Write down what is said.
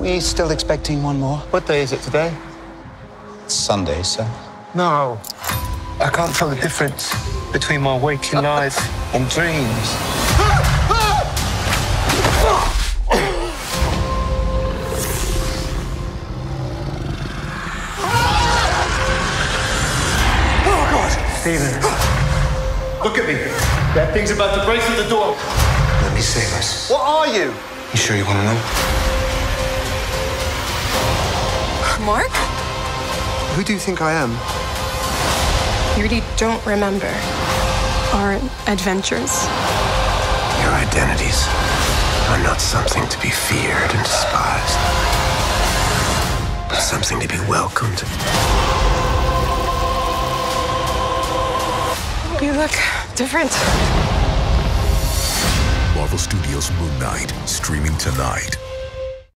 we still expecting one more? What day is it today? It's Sunday, sir. No. I can't tell the difference between my waking life and dreams. Oh, God! Stephen. Look at me. That thing's about to break through the door. Let me save us. What are you? You sure you want to know? Mark? Who do you think I am? You really don't remember our adventures? Your identities are not something to be feared and despised, but something to be welcomed. You look different. Marvel Studios' Moon Knight, streaming tonight.